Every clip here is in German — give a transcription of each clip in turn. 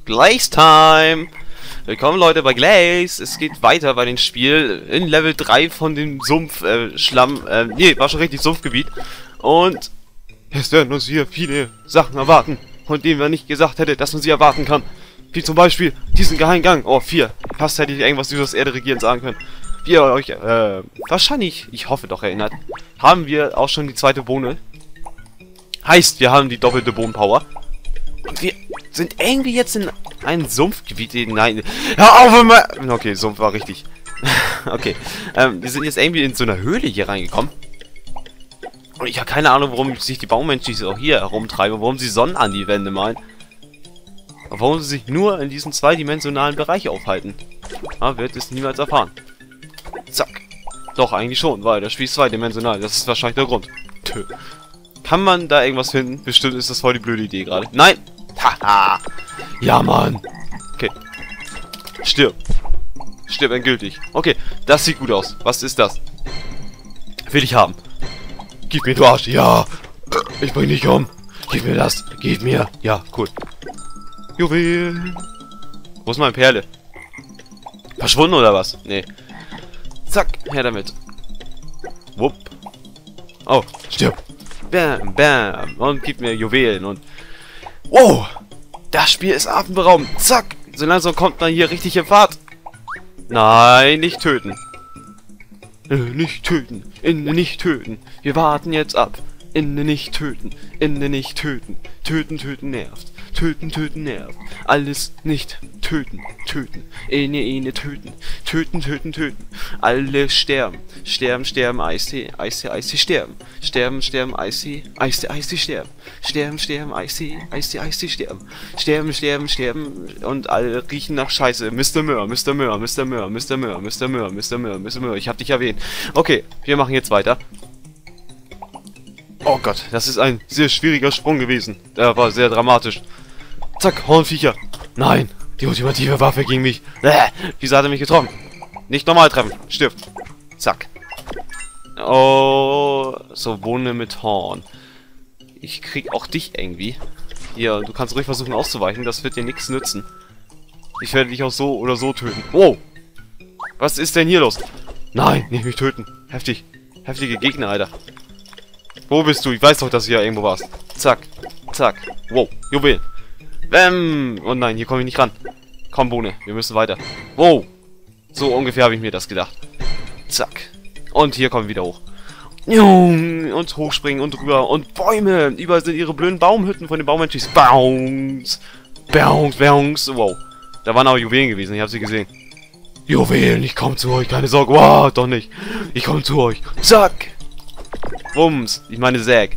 Glaze Time! Willkommen Leute bei Glaze. Es geht weiter bei dem Spiel in Level 3 von dem Sumpf, Schlamm, nee, war schon richtig Sumpfgebiet. Und es werden uns hier viele Sachen erwarten, von denen man nicht gesagt hätte, dass man sie erwarten kann. Wie zum Beispiel diesen Geheimgang. Oh, 4. Fast hätte ich irgendwas über das Erde regieren sagen können. Wie ihr euch, wahrscheinlich, ich hoffe doch erinnert, haben wir auch schon die zweite Bohne. Heißt, wir haben die doppelte Bohnenpower. Und wir sind irgendwie jetzt in ein Sumpfgebiet. Nein, hör auf immer! Okay, Sumpf war richtig. Okay, wir sind jetzt irgendwie in so einer Höhle hier reingekommen. Und ich habe keine Ahnung, warum sich die Baumenschen auch hier herumtreiben, warum sie Sonnen an die Wände malen. Warum sie sich nur in diesem zweidimensionalen Bereich aufhalten. Man wird es niemals erfahren. Zack. Doch, eigentlich schon, weil das Spiel ist zweidimensional. Das ist wahrscheinlich der Grund. Tö. Kann man da irgendwas finden? Bestimmt ist das voll die blöde Idee gerade. Nein! Haha! Ja, Mann! Okay. Stirb. Stirb endgültig. Okay, das sieht gut aus. Was ist das? Will ich haben. Gib mir, du Arsch. Ja! Ich bring dich um. Gib mir das. Gib mir. Ja, cool. Juwel. Wo ist meine Perle? Verschwunden oder was? Nee. Zack, her damit. Wupp. Oh, stirb. Bam, bam. Und gib mir Juwelen und... Wow! Das Spiel ist atemberaubend. Zack. So langsam kommt man hier richtig in Fahrt. Nein, nicht töten. Nicht töten. Nicht töten. Wir warten jetzt ab. Nicht töten. Nicht töten. Töten nervt. Töten nervt. Alles nicht töten. Töten. Töten. Töten. Alle sterben. Sterben. Eistee, sterben. Sterben. Eistee, sterben. Sterben. Eistee, sterben. Und alle riechen nach Scheiße. Mr. Möhr. Ich hab dich erwähnt. Okay, wir machen jetzt weiter. Oh Gott, das ist ein sehr schwieriger Sprung gewesen. Der war sehr dramatisch. Zack, Hornviecher. Nein, die ultimative Waffe gegen mich. Wieso hat er mich getroffen? Nicht normal treffen. Stirb. Zack. Oh, so Bohne mit Horn. Ich krieg auch dich irgendwie. Hier, du kannst ruhig versuchen auszuweichen. Das wird dir nichts nützen. Ich werde dich auch so oder so töten. Wow. Was ist denn hier los? Nein, nicht mich töten. Heftig. Heftige Gegner, Alter. Wo bist du? Ich weiß doch, dass du hier irgendwo warst. Zack. Zack. Wow. Juwel. Bäm. Oh nein, hier komme ich nicht ran. Komm, Bohne. Wir müssen weiter. Wow. So ungefähr habe ich mir das gedacht. Zack. Und hier kommen wir wieder hoch. Und hochspringen und rüber. Und Bäume. Überall sind ihre blöden Baumhütten von den Baumenschis. Bounce. Wow. Da waren aber Juwelen gewesen. Ich habe sie gesehen. Juwelen. Ich komme zu euch. Keine Sorge. Wow, doch nicht. Ich komme zu euch. Zack. Bums, ich meine Säg.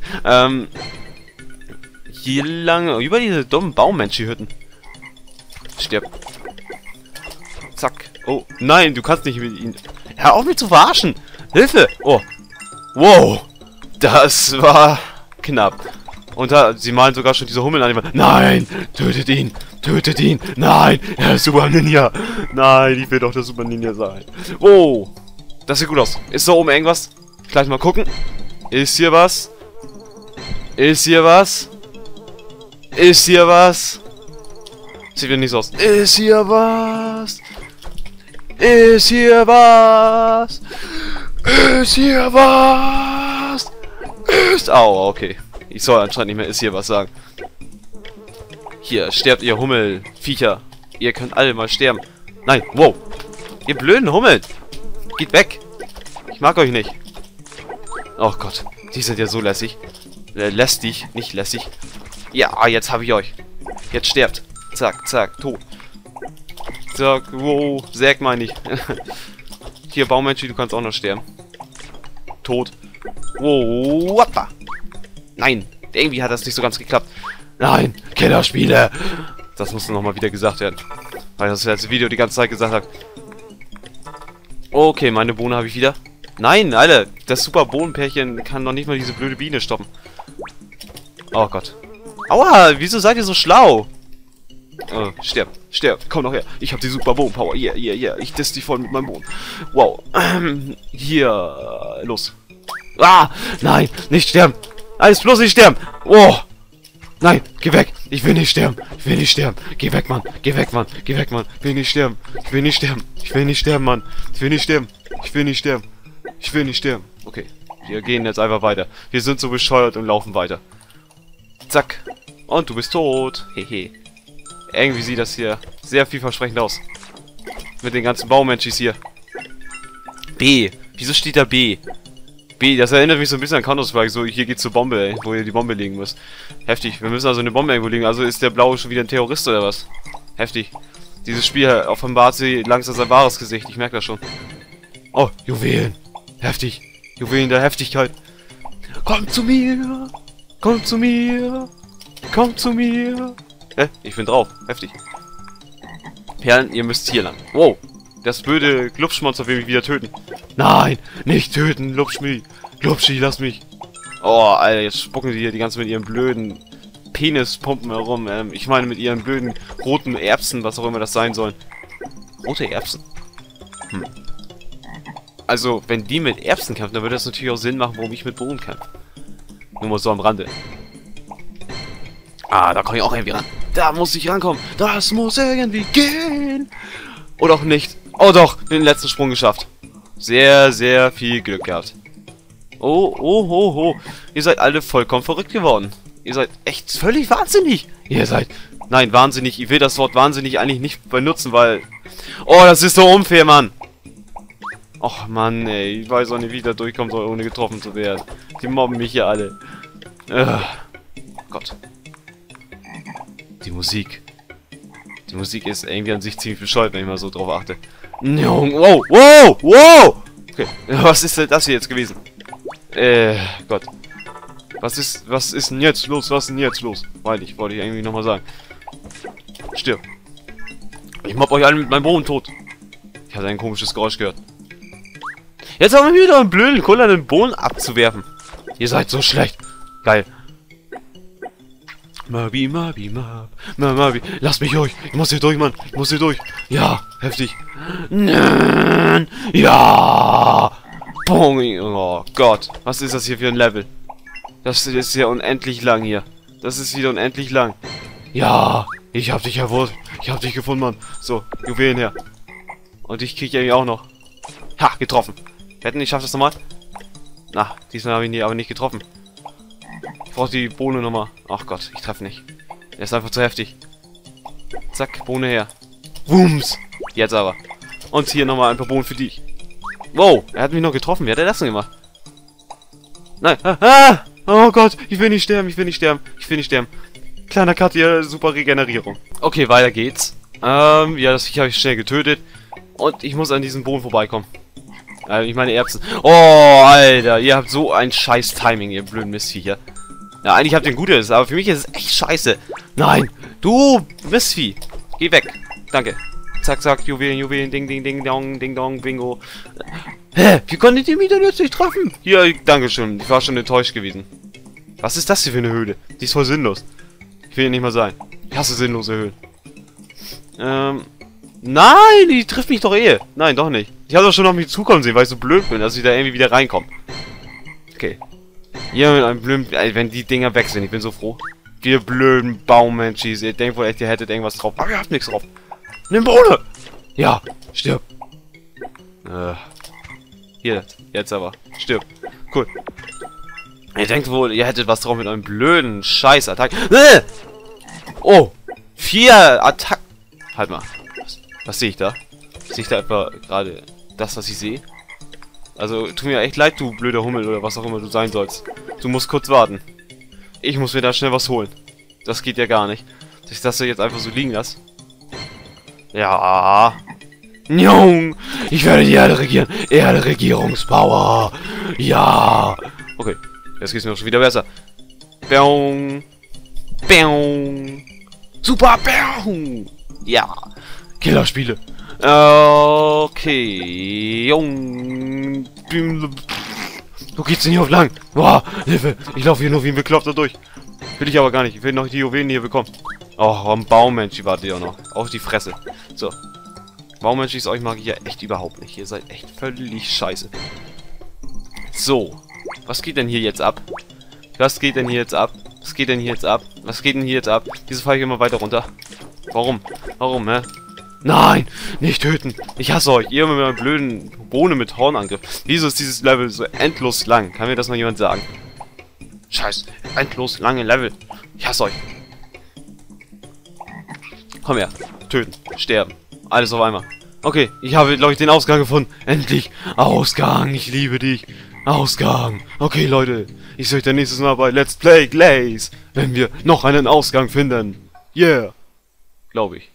Hier lang, über diese dummen Baumenschen-Hütten. Stirb. Zack. Oh, nein, du kannst nicht mit ihnen... Hör auf mich zu verarschen! Hilfe! Oh. Wow. Das war knapp. Und da, sie malen sogar schon diese Hummeln an. Nein! Tötet ihn! Tötet ihn! Nein! Er ist Super Ninja! Nein, ich will doch der Super Ninja sein. Wow. Das sieht gut aus. Ist da oben irgendwas? Gleich mal gucken. Ist hier was? Ist hier was? Ist hier was? Sieht wieder nicht so aus. Ist hier was? Ist hier was? Ist hier was? Ist... Au, okay. Ich soll anscheinend nicht mehr ist hier was sagen. Hier, sterbt ihr Hummelviecher. Ihr könnt alle mal sterben. Nein, wow. Ihr blöden Hummeln. Geht weg. Ich mag euch nicht. Oh Gott, die sind ja so lässig. Lästig, nicht lässig. Ja, jetzt habe ich euch. Jetzt sterbt. Zack, zack, tot. Zack, wow, Säg meine ich. Hier, Baumenschen, du kannst auch noch sterben. Tot. Wow, wappa. Nein, irgendwie hat das nicht so ganz geklappt. Nein, Killerspiele. Das musste nochmal wieder gesagt werden. Weil das letzte Video die ganze Zeit gesagt hat. Okay, meine Bohne habe ich wieder. Nein, Alter, das super Bohnenpärchen kann noch nicht mal diese blöde Biene stoppen. Oh Gott. Aua, wieso seid ihr so schlau? Oh, sterb, komm noch her. Ich habe die super Bohnenpower. Yeah. Ich diss dich voll mit meinem Bohnen. Wow. Hier, los. Ah, nein, nicht sterben. Alles bloß nicht sterben. Oh. Nein, geh weg. Ich will nicht sterben. Ich will nicht sterben. Geh weg, Mann. Geh weg, Mann. Geh weg, Mann. Ich will nicht sterben. Ich will nicht sterben. Ich will nicht sterben, Mann. Ich will nicht sterben. Ich will nicht sterben. Ich will nicht sterben. Okay. Wir gehen jetzt einfach weiter. Wir sind so bescheuert und laufen weiter. Zack. Und du bist tot. Hehe. Irgendwie sieht das hier sehr vielversprechend aus. Mit den ganzen Baumenschis hier. B. Wieso steht da B? B, das erinnert mich so ein bisschen an Counter-Strike. So, hier geht's zur Bombe, ey, wo ihr die Bombe legen müsst. Heftig. Wir müssen also eine Bombe irgendwo legen. Also ist der Blaue schon wieder ein Terrorist oder was? Heftig. Dieses Spiel offenbart sie langsam sein wahres Gesicht. Ich merke das schon. Oh, Juwelen. Heftig. Juwelen der Heftigkeit. Komm zu mir. Komm zu mir. Komm zu mir. Ich bin drauf. Heftig. Perlen, ihr müsst hier lang. Wow. Das blöde Glubschmonster will mich wieder töten. Nein, nicht töten, Glubschmi. Glubschi, lass mich. Oh, Alter, jetzt spucken die hier die ganze mit ihren blöden Penispumpen herum. Ich meine mit ihren blöden roten Erbsen, was auch immer das sein soll. Rote Erbsen? Also, wenn die mit Erbsen kämpfen, dann würde das natürlich auch Sinn machen, warum ich mit Bohnen kämpfe. Nur mal so am Rande. Ah, da komme ich auch irgendwie ran. Da muss ich rankommen. Das muss irgendwie gehen. Oder auch nicht. Oh doch, den letzten Sprung geschafft. Sehr, sehr viel Glück gehabt. Oh, oh, oh, oh. Ihr seid alle vollkommen verrückt geworden. Ihr seid echt völlig wahnsinnig. Ihr seid... Nein, wahnsinnig. Ich will das Wort wahnsinnig eigentlich nicht benutzen, weil... Oh, das ist so unfair, Mann. Och, Mann, ey. Ich weiß auch nicht, wie ich da durchkommen soll, ohne getroffen zu werden. Die mobben mich hier alle. Gott. Die Musik. Die Musik ist irgendwie an sich ziemlich bescheuert, wenn ich mal so drauf achte. Wow, wow, wow! Okay, was ist denn das hier jetzt gewesen? Gott. Was ist denn jetzt los? Was ist denn jetzt los? Wollte ich irgendwie nochmal sagen. Stirb. Ich mobb euch alle mit meinem Boden tot. Ich hatte ein komisches Geräusch gehört. Jetzt haben wir wieder einen blöden Kuller, den Boden abzuwerfen. Ihr seid so schlecht. Geil. Mabi, Mabi, Mabi. Lass mich durch. Ich muss hier durch, Mann. Ich muss hier durch. Ja, heftig. Nein. Ja. Bong. Oh Gott. Was ist das hier für ein Level? Das ist ja unendlich lang hier. Das ist wieder unendlich lang. Ja. Ich hab dich erwurft. Ich hab dich gefunden, Mann. So, Juwelen her. Und ich krieg irgendwie auch noch. Ha, getroffen. Wetten, ich schaff das nochmal? Na, diesmal habe ich ihn aber nicht getroffen. Ich brauche die Bohne nochmal. Ach Gott, ich treffe nicht. Der ist einfach zu heftig. Zack, Bohne her. Wumms. Jetzt aber. Und hier nochmal ein paar Bohnen für dich. Wow, er hat mich noch getroffen. Wie hat er das denn gemacht? Nein. Ah! Oh Gott, ich will nicht sterben, ich will nicht sterben. Ich will nicht sterben. Kleiner Cut hier, super Regenerierung. Okay, weiter geht's. Ja, das Viech habe ich schnell getötet. Und ich muss an diesen Bohnen vorbeikommen. Ich meine Erbsen. Oh, Alter, ihr habt so ein scheiß Timing, ihr blöden Mistviecher. Ja, eigentlich habt ihr ein gutes, aber für mich ist es echt scheiße. Nein, du Mistvieh. Geh weg. Danke. Zack, zack, Juwelen, Juwelen, ding, ding, ding, dong, ding, dong, bingo. Hä? Wie konntet ihr mich denn jetzt nicht treffen? Ja, dankeschön. Ich war schon enttäuscht gewesen. Was ist das hier für eine Höhle? Die ist voll sinnlos. Ich will hier nicht mal sein. Ich hasse sinnlose Höhlen. Nein, die trifft mich doch eh. Nein, doch nicht. Ich habe doch schon auf mich zukommen sehen, weil ich so blöd bin, dass ich da irgendwie wieder reinkomme. Okay. Ja, mit einem blöden... wenn die Dinger weg sind, ich bin so froh. Ihr blöden Baummenschis. Ihr denkt wohl echt, ihr hättet irgendwas drauf. Aber ihr habt nichts drauf. Nimm Bohne! Ja, stirb. Hier, jetzt aber. Stirb. Cool. Ihr denkt wohl, ihr hättet was drauf mit einem blöden Scheiß-Attack. Oh! 4 Attacken. Halt mal. Was sehe ich da? Sehe ich da etwa gerade das, was ich sehe? Also, tut mir echt leid, du blöder Hummel oder was auch immer du sein sollst. Du musst kurz warten. Ich muss mir da schnell was holen. Das geht ja gar nicht. Dass ich das jetzt einfach so liegen lasse. Ja. Njong! Ich werde die Erde regieren. Erde Regierungspower. Ja. Okay. Jetzt geht's mir auch schon wieder besser. Beong. Beong. Super Beong. Ja. Killerspiele. Okay. Jung. Wo geht's denn hier auf lang? Boah, Hilfe. Ich laufe hier nur wie ein Bekloppter durch. Will ich aber gar nicht. Ich will noch die Juwelen hier bekommen. Oh, ein Baummensch wartet ihr auch noch. Auf die Fresse. So. Baummenschis, euch mag ich ja echt überhaupt nicht. Ihr seid echt völlig scheiße. So. Was geht denn hier jetzt ab? Was geht denn hier jetzt ab? Was geht denn hier jetzt ab? Was geht denn hier jetzt ab? Wieso fahre ich immer weiter runter? Warum? Warum, hä? Nein! Nicht töten! Ich hasse euch! Ihr mit einer blöden Bohne mit Hornangriff. Wieso ist dieses Level so endlos lang? Kann mir das mal jemand sagen? Scheiß, endlos lange Level. Ich hasse euch. Komm her. Töten. Sterben. Alles auf einmal. Okay, ich habe, glaube ich, den Ausgang gefunden. Endlich. Ausgang. Ich liebe dich. Ausgang. Okay, Leute. Ich sehe euch dann nächstes Mal bei Let's Play Glaze, wenn wir noch einen Ausgang finden. Yeah. Glaube ich.